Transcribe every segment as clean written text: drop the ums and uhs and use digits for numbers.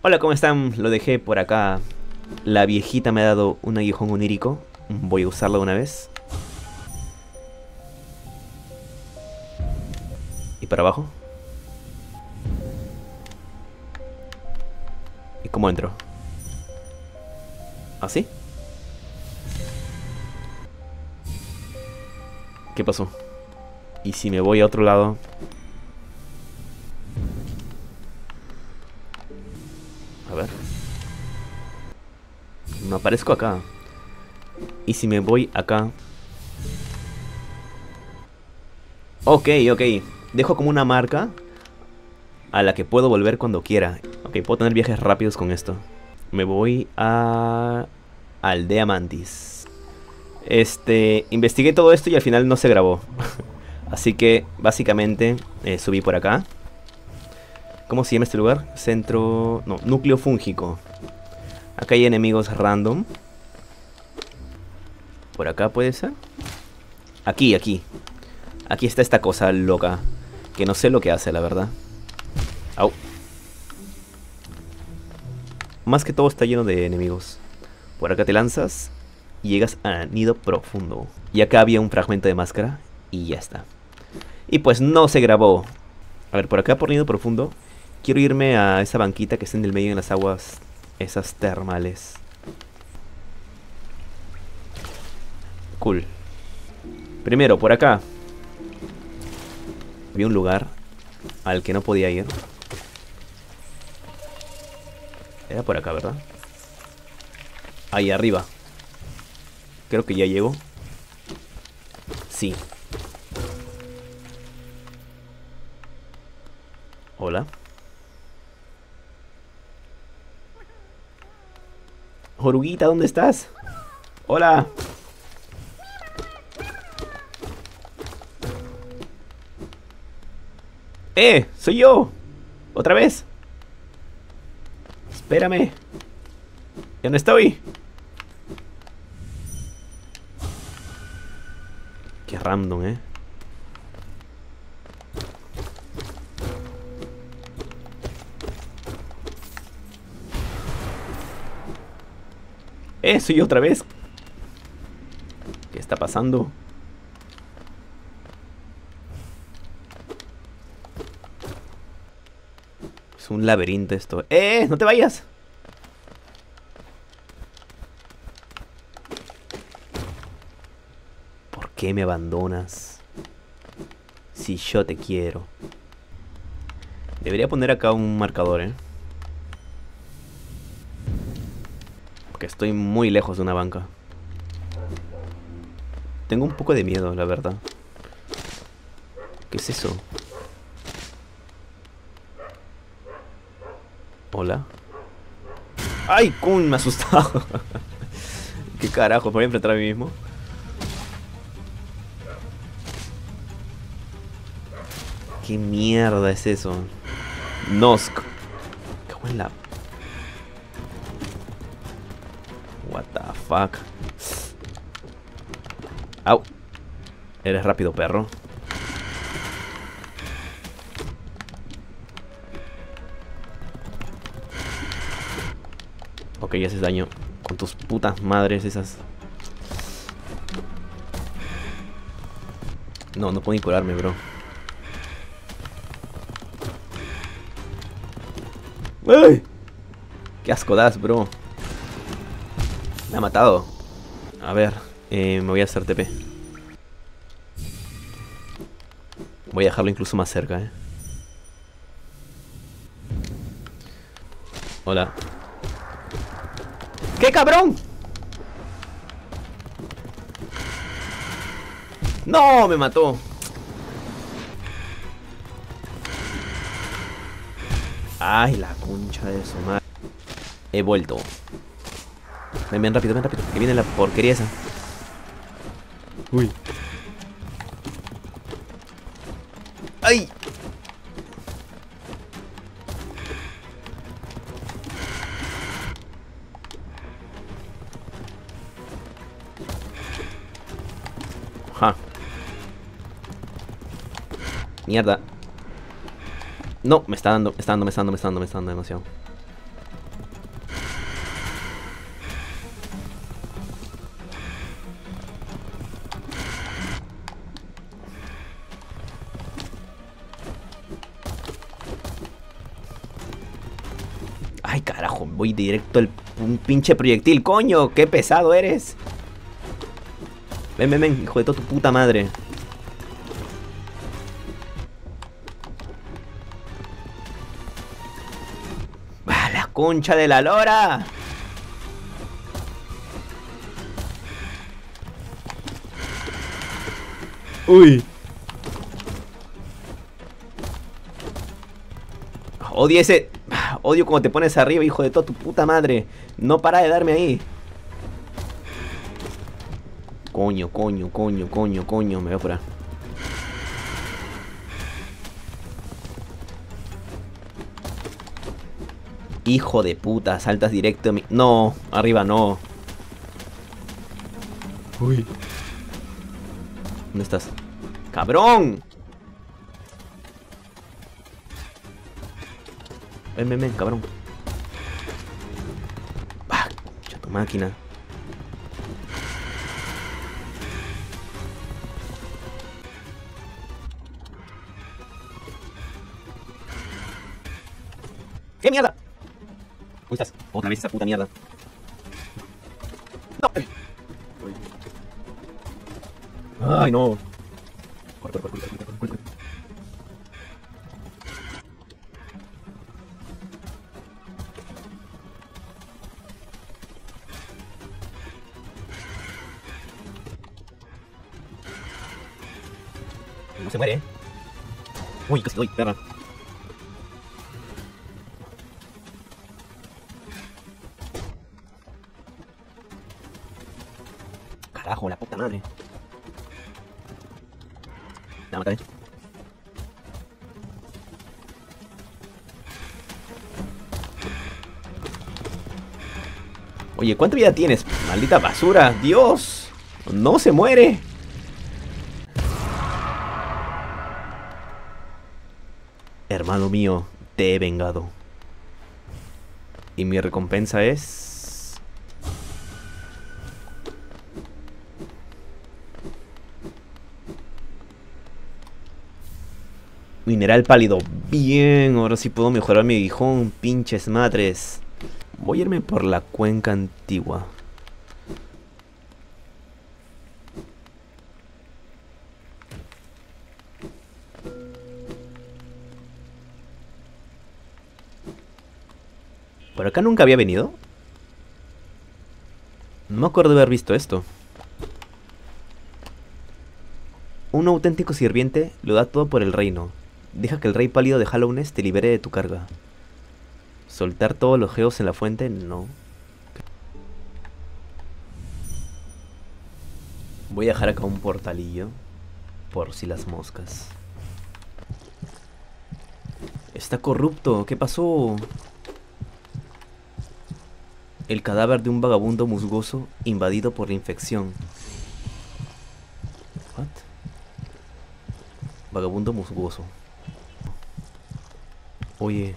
Hola, ¿cómo están? Lo dejé por acá. La viejita me ha dado un aguijón onírico. Voy a usarlo de una vez. Y para abajo. ¿Y cómo entro? ¿Así? ¿Qué pasó? ¿Y si me voy a otro lado? A ver. No aparezco acá. ¿Y si me voy acá? Ok, ok. Dejo como una marca a la que puedo volver cuando quiera. Ok, puedo tener viajes rápidos con esto. Me voy a Aldea Mantis. Investigué todo esto y al final no se grabó. Así que básicamente subí por acá. ¿Cómo se llama este lugar? Centro... No, núcleo fúngico. Acá hay enemigos random. Por acá puede ser. Aquí, aquí. Aquí está esta cosa loca. Que no sé lo que hace, la verdad. Au. Más que todo está lleno de enemigos. Por acá te lanzas y llegas a nido profundo. Y acá había un fragmento de máscara. Y ya está. Y pues no se grabó. A ver, por acá por nido profundo. Quiero irme a esa banquita que está en el medio en las aguas. Esas termales. Cool. Primero, por acá. Había un lugar al que no podía ir. Era por acá, ¿verdad? Ahí arriba. Creo que ya llego. Sí. Hola. Oruguita, ¿dónde estás? Hola. Soy yo. Otra vez. Espérame. Ya no estoy. Qué random, Soy yo otra vez. ¿Qué está pasando? Es un laberinto esto. ¡No te vayas! ¿Por qué me abandonas? Si yo te quiero. Debería poner acá un marcador, porque estoy muy lejos de una banca. Tengo un poco de miedo, la verdad. ¿Qué es eso? Hola. ¡Ay, cum! Me ha asustado. ¿Qué carajo? ¿Me voy a enfrentar a mí mismo? ¿Qué mierda es eso? Nosk. ¿Cómo en la...? What the fuck. Au. Eres rápido, perro. Ok, haces daño con tus putas madres esas. No, no puedo ni curarme, bro. ¡Ay! ¡Qué asco das, bro! Me ha matado. A ver, me voy a hacer TP. Voy a dejarlo incluso más cerca, Hola. ¡Qué cabrón! ¡No! Me mató. Ay, la concha de su madre. He vuelto. Ven rápido, ven rápido. Que viene la porquería esa. Uy. ¡Ay! Ja. Mierda. No, me está dando demasiado. Ay, carajo, voy directo al un pinche proyectil, coño. Qué pesado eres. Ven, ven, ven, hijo de toda tu puta madre. ¡Ah, la concha de la lora! Uy. Odio ese... Odio como te pones arriba, hijo de toda tu puta madre. No para de darme ahí. Coño, coño, coño, coño, coño. Me voy a apurar. Hijo de puta, saltas directo a mi... No, arriba no. Uy. ¿Dónde estás? ¡Cabrón! Ven, ven, ven, cabrón. ¡Ah! Chato máquina. ¿Qué mierda? ¿Dónde estás? Otra vez esa puta mierda. No. Ay, no. Corre, corre, corre, corre, corre, corre. No se muere, ¿eh? Uy, casi doy, perra. Carajo, la puta madre. La mataré. Oye, ¿cuánta vida tienes? Maldita basura, Dios. No se muere. Hermano mío, te he vengado. Y mi recompensa es... Mineral pálido. Bien, ahora sí puedo mejorar mi aguijón, pinches madres. Voy a irme por la cuenca antigua. ¿Por acá nunca había venido? No me acuerdo de haber visto esto. Un auténtico sirviente lo da todo por el reino. Deja que el rey pálido de Hallownest te libere de tu carga. ¿Soltar todos los geos en la fuente? No. Voy a dejar acá un portalillo. Por si las moscas. Está corrupto. ¿Qué pasó? El cadáver de un vagabundo musgoso invadido por la infección. ¿What? Vagabundo musgoso. Oye.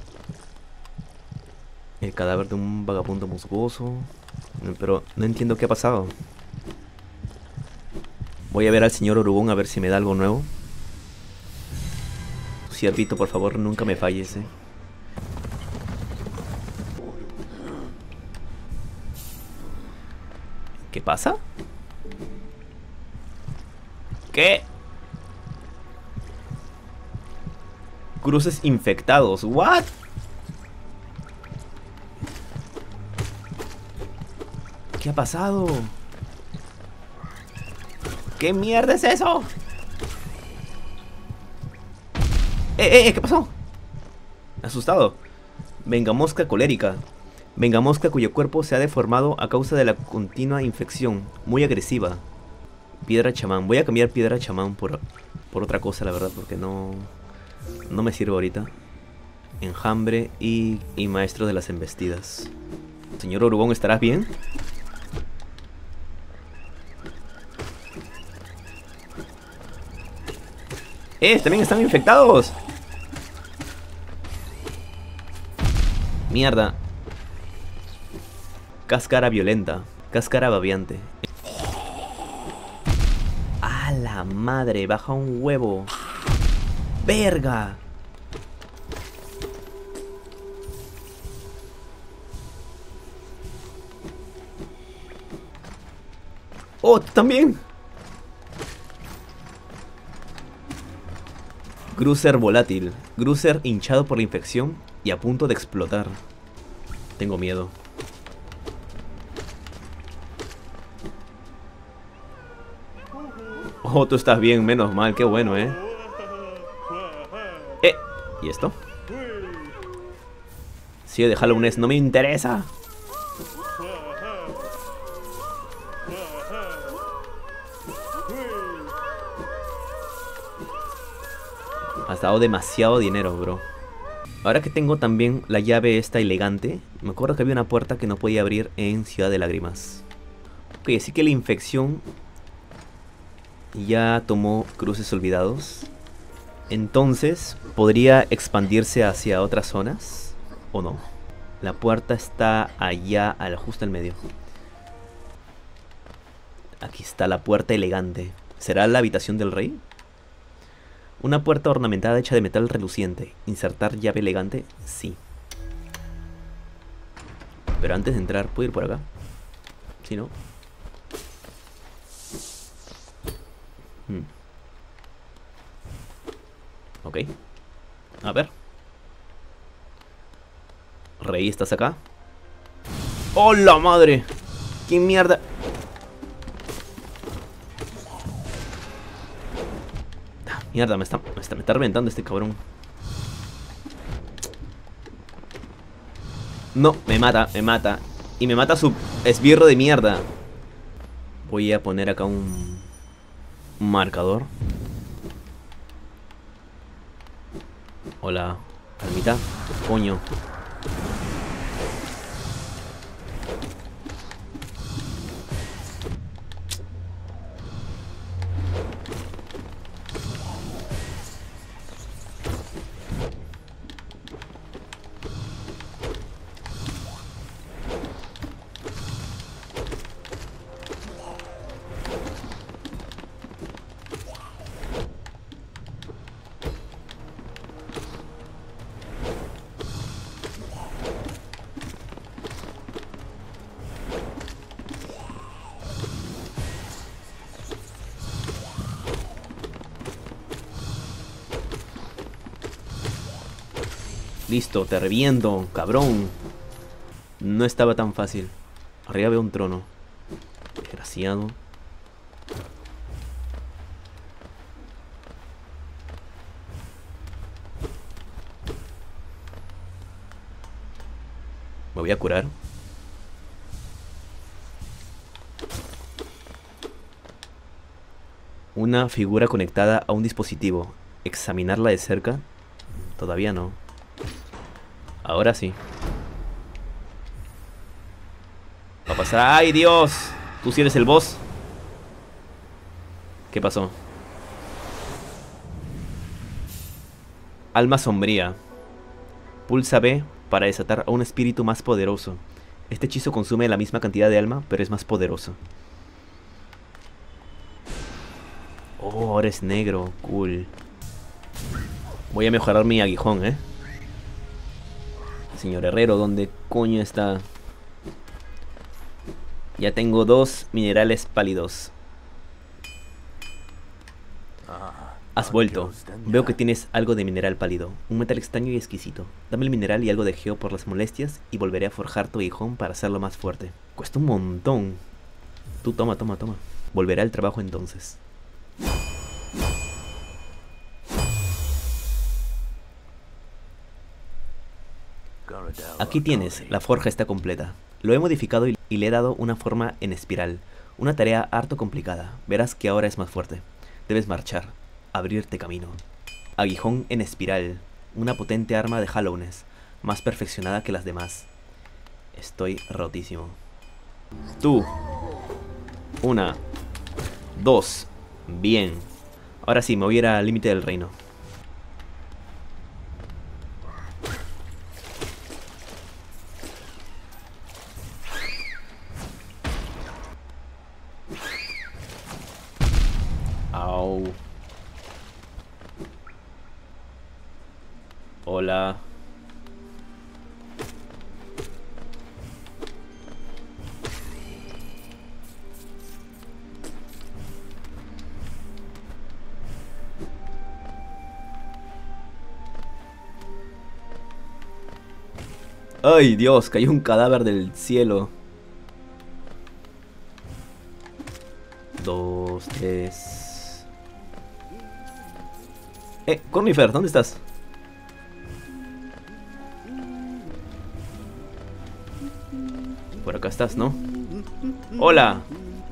El cadáver de un vagabundo musgoso. Pero no entiendo qué ha pasado. Voy a ver al señor Orugón a ver si me da algo nuevo. Ciervito, por favor, nunca me falles, ¿eh? ¿Qué pasa? ¿Qué? Cruces infectados. ¿What? ¿Qué ha pasado? ¿Qué mierda es eso? ¿Qué pasó? Asustado. Venga mosca colérica. Venga mosca cuyo cuerpo se ha deformado a causa de la continua infección. Muy agresiva. Piedra chamán. Voy a cambiar piedra chamán por otra cosa, la verdad, porque no me sirve ahorita. Enjambre y maestro de las embestidas. Señor Orugón, ¿estarás bien? También están infectados. Mierda. Cáscara violenta. Cáscara babeante. ¡A la madre! Baja un huevo. ¡Verga! ¡Oh, tú también! Cruiser volátil. Cruiser hinchado por la infección y a punto de explotar. Tengo miedo. Oh, tú estás bien, menos mal, qué bueno, ¿eh? ¿Y esto? Sí, de Halloween no me interesa. Has dado demasiado dinero, bro. Ahora que tengo también la llave esta elegante, me acuerdo que había una puerta que no podía abrir en Ciudad de Lágrimas. Ok, así que la infección ya tomó cruces olvidados. Entonces, ¿podría expandirse hacia otras zonas? ¿O no? La puerta está allá, justo al medio. Aquí está la puerta elegante. ¿Será la habitación del rey? Una puerta ornamentada hecha de metal reluciente. ¿Insertar llave elegante? Sí. Pero antes de entrar, ¿puedo ir por acá? ¿Sí, no? Ok. A ver. Rey, ¿estás acá? ¡Oh, la madre! ¡Qué mierda! Mierda, me está reventando este cabrón. No, me mata. Y me mata su esbirro de mierda. Voy a poner acá un marcador. Hola, palmita. Coño. Listo, te reviento, cabrón. No estaba tan fácil. Arriba veo un trono. Desgraciado. Me voy a curar. Una figura conectada a un dispositivo. ¿Examinarla de cerca? Todavía no. Ahora sí. Va a pasar. ¡Ay, Dios! ¿Tú sí eres el boss? ¿Qué pasó? Alma sombría. Pulsa B para desatar a un espíritu más poderoso. Este hechizo consume la misma cantidad de alma, pero es más poderoso. Oh, ahora es negro. Cool. Voy a mejorar mi aguijón, ¿eh? Señor herrero, ¿dónde coño está? Ya tengo 2 minerales pálidos. Has vuelto. Veo que tienes algo de mineral pálido. Un metal extraño y exquisito. Dame el mineral y algo de geo por las molestias y volveré a forjar tu aguijón para hacerlo más fuerte. Cuesta un montón. Tú toma. Volverá al trabajo entonces. Aquí tienes, la forja está completa. Lo he modificado y le he dado una forma en espiral. Una tarea harto complicada. Verás que ahora es más fuerte. Debes marchar. Abrirte camino. Aguijón en espiral. Una potente arma de Halloween. Más perfeccionada que las demás. Estoy rotísimo. Tú. 1, 2. Bien. Ahora sí, me voy a ir al límite del reino. Au. Hola. ¡Ay, Dios! Cayó un cadáver del cielo. 2, 3. Cornifer, ¿dónde estás? Por acá estás, ¿no? ¡Hola!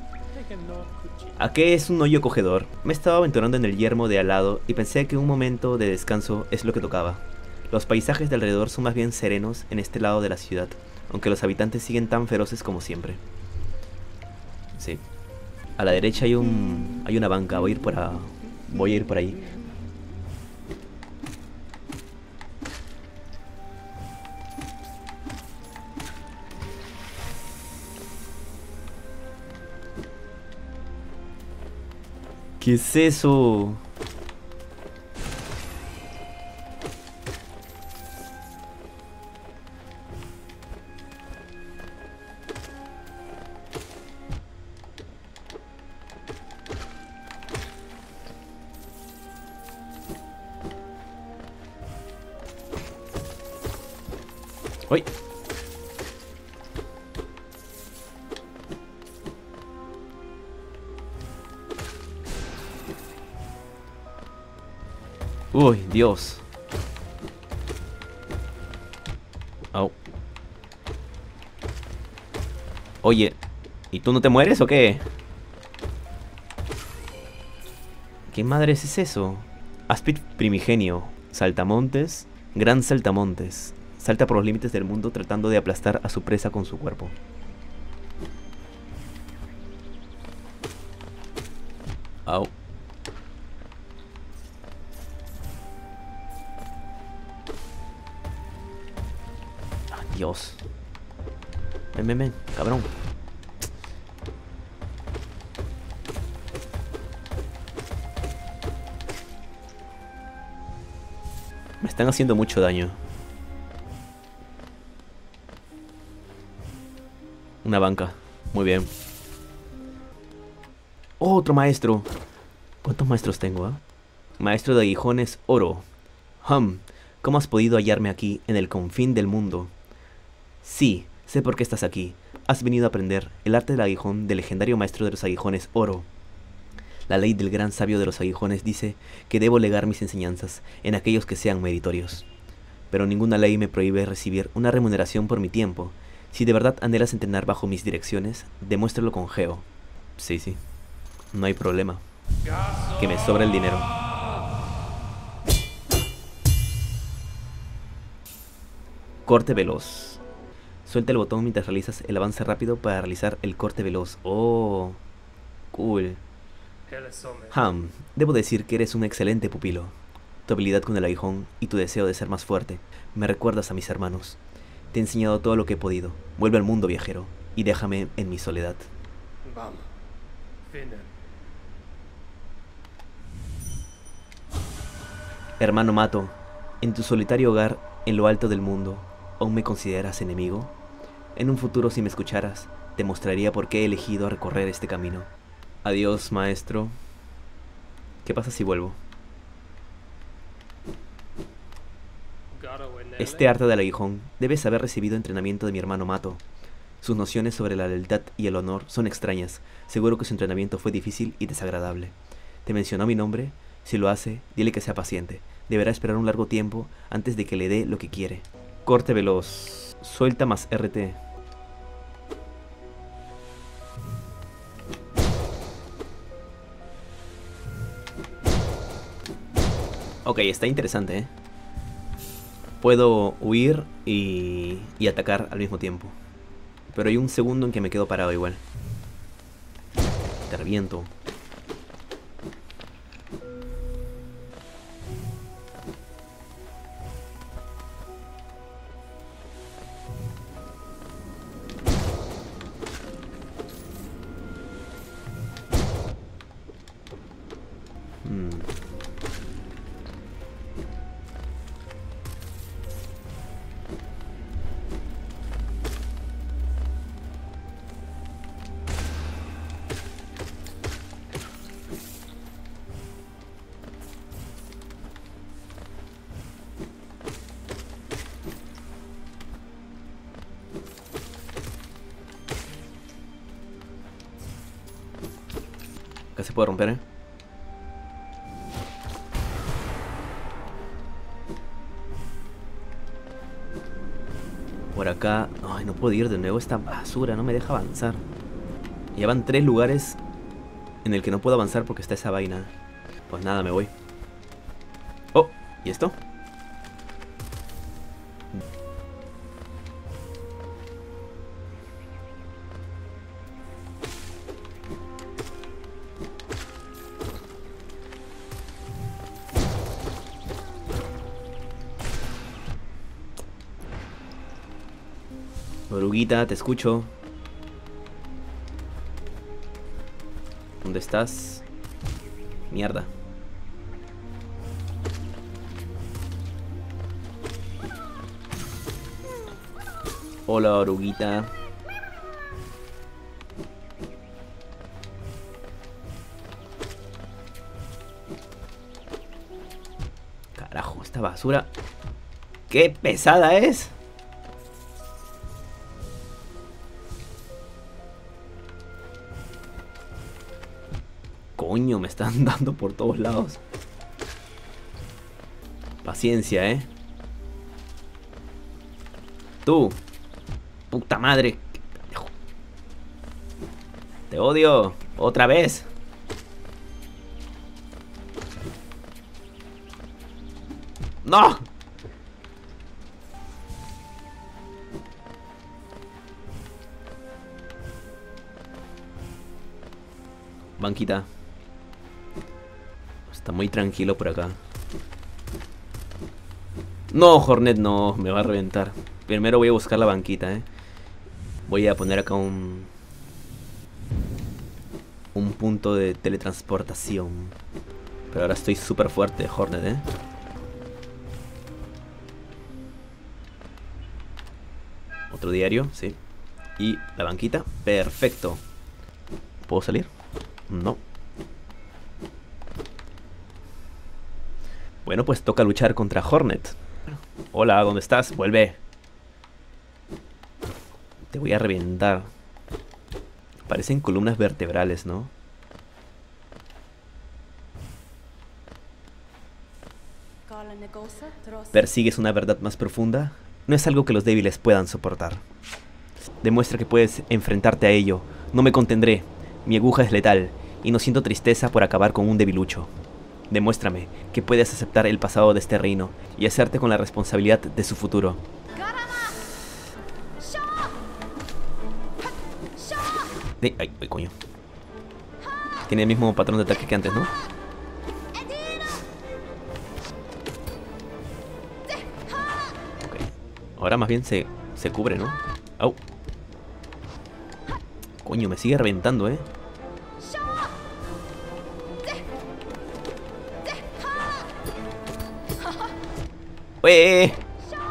¿A qué es un hoyo cogedor? Me estaba aventurando en el yermo de al lado y pensé que un momento de descanso es lo que tocaba. Los paisajes de alrededor son más bien serenos en este lado de la ciudad, aunque los habitantes siguen tan feroces como siempre. Sí. A la derecha hay una banca, voy a ir por ahí. ¿Qué es eso? ¡Uy! ¡Uy, Dios! Au. Oye, ¿y tú no te mueres o qué? ¿Qué madres es eso? Aspid primigenio, saltamontes, gran saltamontes. Salta por los límites del mundo tratando de aplastar a su presa con su cuerpo. Au. Ah, Dios. Ven, cabrón. Me están haciendo mucho daño. Una banca. Muy bien. ¡Oh, otro maestro! ¿Cuántos maestros tengo, ah? Maestro de aguijones, oro. ¿Cómo has podido hallarme aquí, en el confín del mundo? Sí, sé por qué estás aquí. Has venido a aprender el arte del aguijón del legendario maestro de los aguijones, oro. La ley del gran sabio de los aguijones dice que debo legar mis enseñanzas en aquellos que sean meritorios. Pero ninguna ley me prohíbe recibir una remuneración por mi tiempo. Si de verdad anhelas entrenar bajo mis direcciones, demuéstralo con Geo. Sí, no hay problema. Que me sobra el dinero. Corte veloz. Suelta el botón mientras realizas el avance rápido para realizar el corte veloz. Oh, cool. Debo decir que eres un excelente pupilo. Tu habilidad con el aguijón y tu deseo de ser más fuerte me recuerdas a mis hermanos. Te he enseñado todo lo que he podido. Vuelve al mundo, viajero, y déjame en mi soledad. Hermano Mato, en tu solitario hogar, en lo alto del mundo, ¿aún me consideras enemigo? En un futuro, si me escucharas, te mostraría por qué he elegido recorrer este camino. Adiós, maestro. ¿Qué pasa si vuelvo? Este arte del aguijón debes haber recibido entrenamiento de mi hermano Mato. Sus nociones sobre la lealtad y el honor son extrañas. Seguro que su entrenamiento fue difícil y desagradable. ¿Te mencionó mi nombre? Si lo hace, dile que sea paciente. Deberá esperar un largo tiempo antes de que le dé lo que quiere. Corte veloz. Suelta más RT. Ok, está interesante, ¿eh? Puedo huir y atacar al mismo tiempo. Pero hay un segundo en que me quedo parado igual. Te reviento. Acá se puede romper, ¿eh? Por acá... Ay, no puedo ir de nuevo. Esta basura no me deja avanzar. Ya van 3 lugares en el que no puedo avanzar porque está esa vaina. Pues nada, me voy. Oh, ¿y esto? Oruguita, te escucho. ¿Dónde estás? Mierda. Hola, oruguita. Carajo, esta basura. ¡Qué pesada es! Coño, me están dando por todos lados. Paciencia, Tú. Puta madre. Te odio. Otra vez. ¡No! Banquita. Está muy tranquilo por acá. No, Hornet, no. Me va a reventar. Primero voy a buscar la banquita, Voy a poner acá un punto de teletransportación. Pero ahora estoy súper fuerte, Hornet, Otro diario, sí. Y la banquita, perfecto. ¿Puedo salir? No. Bueno, pues toca luchar contra Hornet. Hola, ¿dónde estás? Vuelve. Te voy a reventar. Parecen columnas vertebrales, ¿no? ¿Persigues una verdad más profunda? No es algo que los débiles puedan soportar. Demuestra que puedes enfrentarte a ello. No me contendré. Mi aguja es letal y no siento tristeza por acabar con un debilucho. Demuéstrame que puedes aceptar el pasado de este reino y hacerte con la responsabilidad de su futuro. Ay, coño. Tiene el mismo patrón de ataque que antes, ¿no? Ok. Ahora más bien se cubre, ¿no? Au. Coño, me sigue reventando, ¡Eh!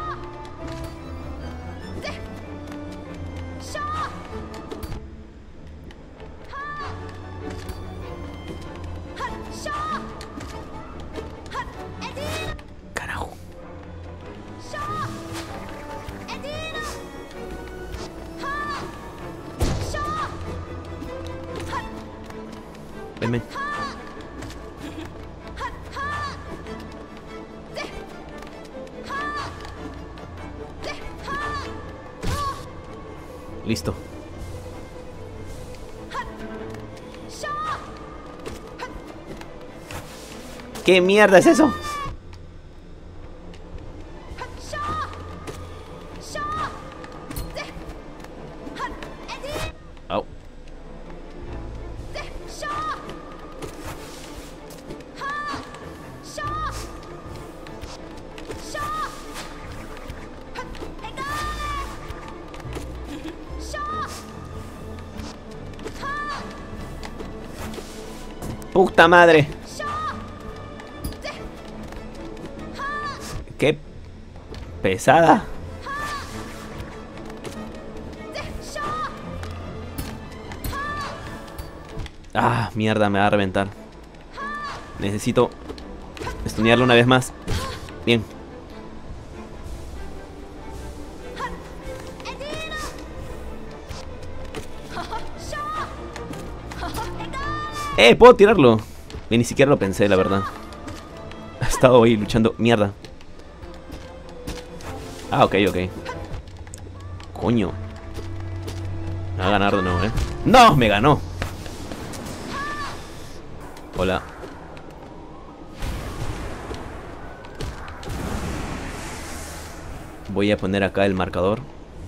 Carajo. Ven, ven. Listo. ¿Qué mierda es eso? Au. ¡Puta madre! ¡Qué pesada! Ah, mierda, me va a reventar. Necesito estunearlo una vez más. Bien. ¡Puedo tirarlo! Ni siquiera lo pensé, la verdad. He estado ahí luchando. ¡Mierda! Ah, ok. Coño. Me va a ganar de nuevo, ¿eh? ¡No! ¡Me ganó! Hola. Voy a poner acá el marcador.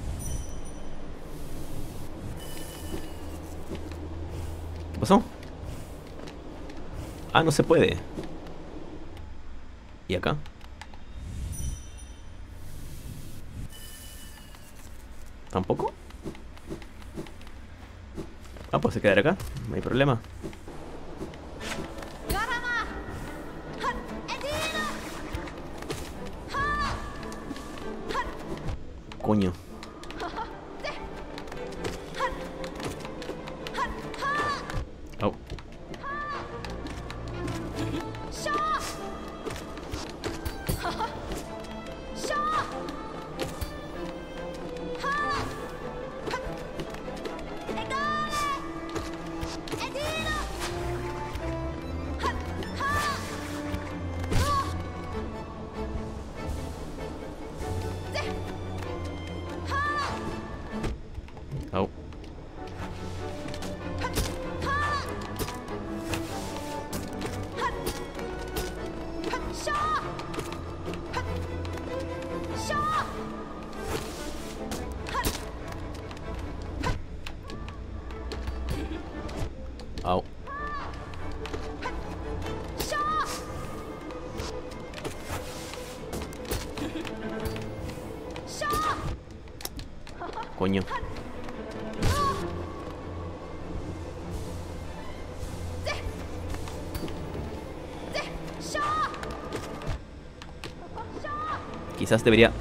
¿Qué pasó? Ah, no se puede. ¿Y acá? ¿Tampoco? Ah, pues se quedará acá. No hay problema. Coño. Oh. Oh. Au. Coño. Quizás debería...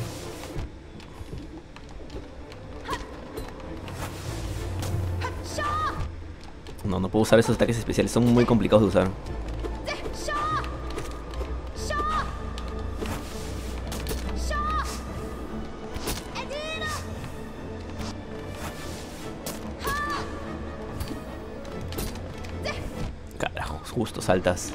No puedo usar esos ataques especiales. Son muy complicados de usar. Carajo, justo saltas.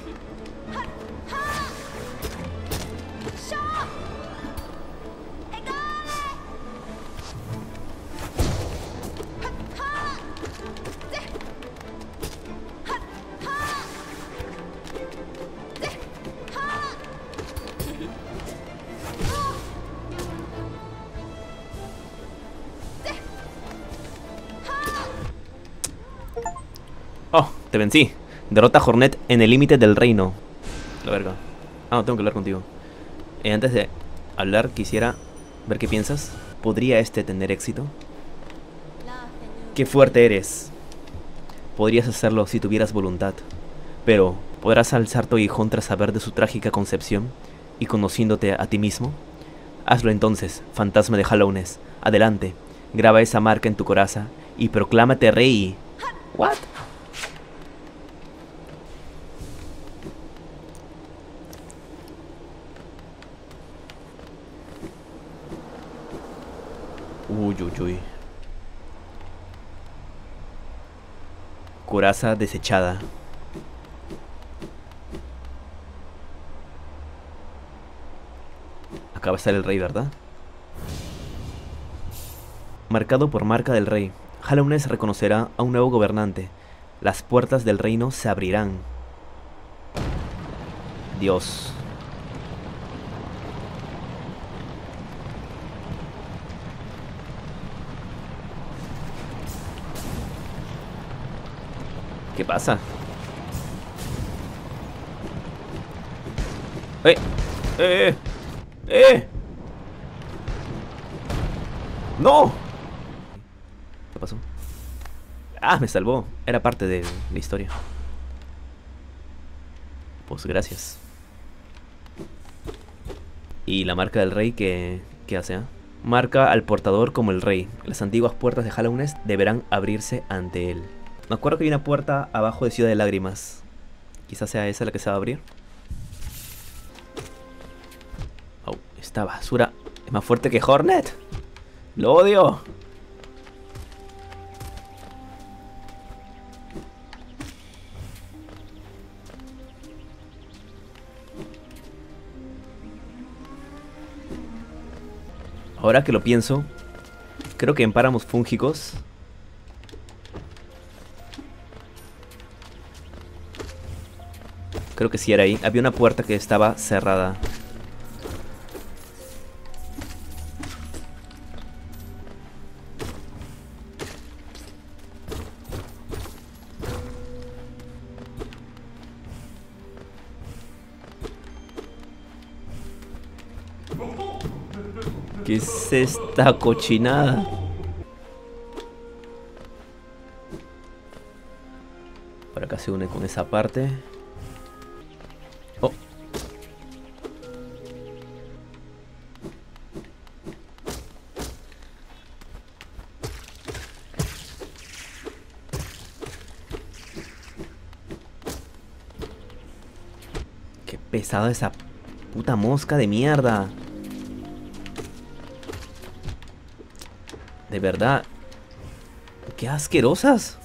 Oh, te vencí. Derrota a Hornet en el límite del reino. La verga. Ah, no, tengo que hablar contigo. Antes de hablar, quisiera ver qué piensas. ¿Podría este tener éxito? Qué fuerte eres. Podrías hacerlo si tuvieras voluntad. Pero, ¿podrás alzar tu aguijón tras saber de su trágica concepción y conociéndote a ti mismo? Hazlo entonces, fantasma de Hallownest. Adelante, graba esa marca en tu coraza y proclámate rey. ¿What? Uy. Coraza desechada. Acá va a estar el rey, ¿verdad? Marcado por marca del rey, Hallownest reconocerá a un nuevo gobernante. Las puertas del reino se abrirán. Dios. ¿Qué pasa? ¡No! ¿Qué pasó? Ah, me salvó. Era parte de la historia. Pues gracias. ¿Y la marca del rey qué hace? Marca al portador como el rey. Las antiguas puertas de Hallownest deberán abrirse ante él. Me acuerdo que hay una puerta abajo de Ciudad de Lágrimas. Quizás sea esa la que se va a abrir. Oh, esta basura es más fuerte que Hornet. ¡Lo odio! Ahora que lo pienso, creo que en páramos fúngicos creo que sí era ahí. Había una puerta que estaba cerrada. ¿Qué es esta cochinada? Por acá se une con esa parte. Oh. Qué pesada esa puta mosca de mierda. De verdad. Qué asquerosas.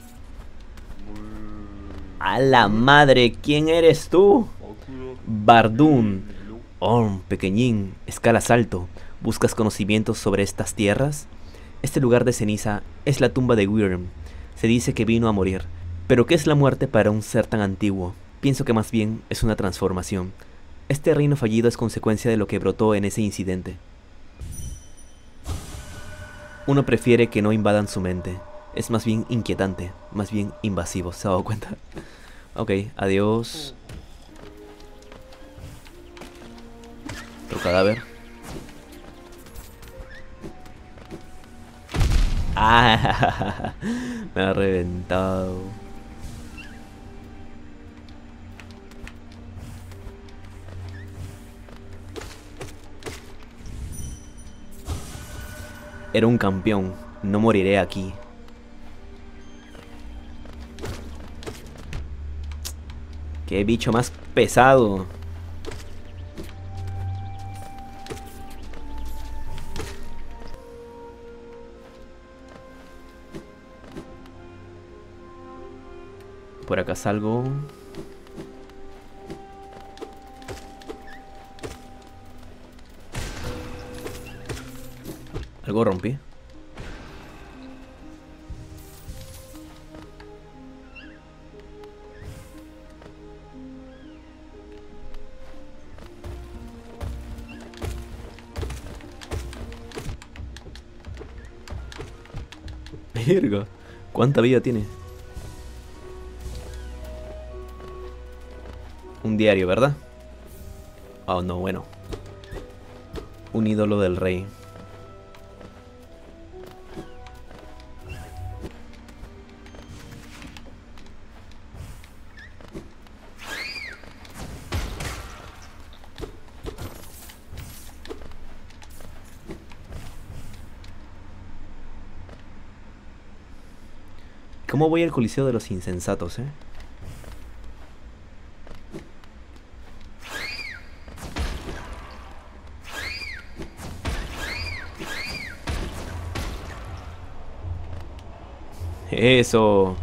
A la madre, ¿quién eres tú? Bardún. Oh, pequeñín, escalas alto. ¿Buscas conocimientos sobre estas tierras? Este lugar de ceniza es la tumba de Wyrm. Se dice que vino a morir. Pero ¿qué es la muerte para un ser tan antiguo? Pienso que más bien es una transformación. Este reino fallido es consecuencia de lo que brotó en ese incidente. Uno prefiere que no invadan su mente. Es más bien inquietante, más bien invasivo, ¿se ha dado cuenta? Ok, adiós. Otro cadáver. Ah, me ha reventado. Era un campeón, no moriré aquí. Qué bicho más pesado. Por acá salgo. Algo rompí. Verga, ¿cuánta vida tiene? Un diario, ¿verdad? Oh, no, bueno. Un ídolo del rey. ¿Cómo voy al Coliseo de los Insensatos, eh? Eso.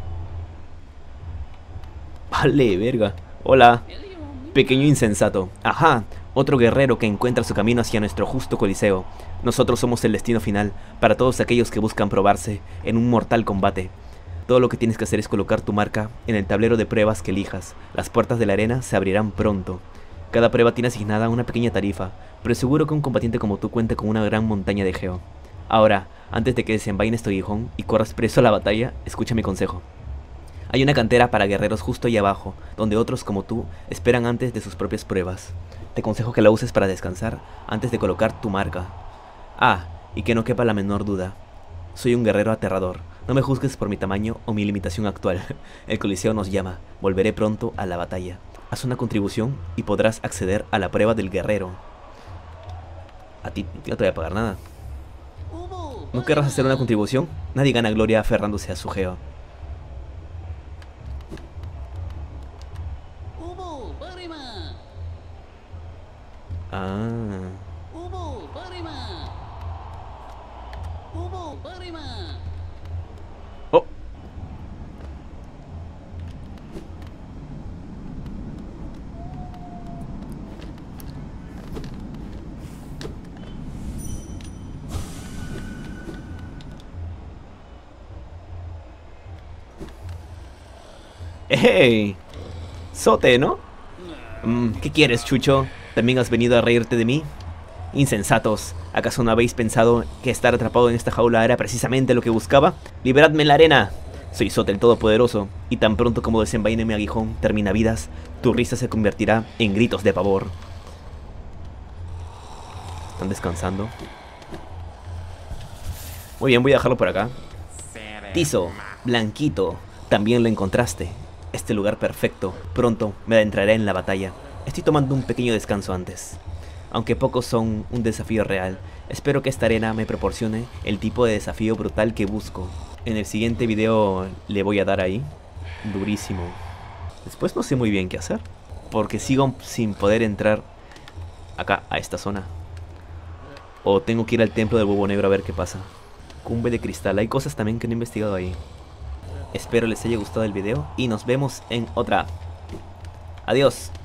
Vale, verga. Hola, pequeño insensato. Ajá, otro guerrero que encuentra su camino hacia nuestro justo Coliseo. Nosotros somos el destino final para todos aquellos que buscan probarse en un mortal combate. Todo lo que tienes que hacer es colocar tu marca en el tablero de pruebas que elijas. Las puertas de la arena se abrirán pronto. Cada prueba tiene asignada una pequeña tarifa, pero seguro que un combatiente como tú cuenta con una gran montaña de geo. Ahora, antes de que desenvaines tu aguijón y corras preso a la batalla, escucha mi consejo. Hay una cantera para guerreros justo ahí abajo, donde otros como tú esperan antes de sus propias pruebas. Te aconsejo que la uses para descansar antes de colocar tu marca. Ah, y que no quepa la menor duda. Soy un guerrero aterrador. No me juzgues por mi tamaño o mi limitación actual. El Coliseo nos llama. Volveré pronto a la batalla. Haz una contribución y podrás acceder a la prueba del guerrero. A ti no te voy a pagar nada. ¿No querrás hacer una contribución? Nadie gana gloria aferrándose a su geo. Ah. Oh. ¡Hey! Sote, ¿no? ¿Qué quieres, Chucho? ¿También has venido a reírte de mí? Insensatos, ¿acaso no habéis pensado que estar atrapado en esta jaula era precisamente lo que buscaba? ¡Liberadme en la arena! Soy Sote el Todopoderoso, y tan pronto como desenvaine mi aguijón termina vidas, tu risa se convertirá en gritos de pavor. ¿Están descansando? Muy bien, voy a dejarlo por acá. Tizo, Blanquito, también lo encontraste. Este lugar perfecto. Pronto me adentraré en la batalla. Estoy tomando un pequeño descanso antes. Aunque pocos son un desafío real, espero que esta arena me proporcione el tipo de desafío brutal que busco. En el siguiente video le voy a dar ahí. Durísimo. Después no sé muy bien qué hacer, porque sigo sin poder entrar acá, a esta zona. O tengo que ir al templo del huevo negro a ver qué pasa. Cumbe de cristal, hay cosas también que no he investigado ahí. Espero les haya gustado el video y nos vemos en otra. Adiós.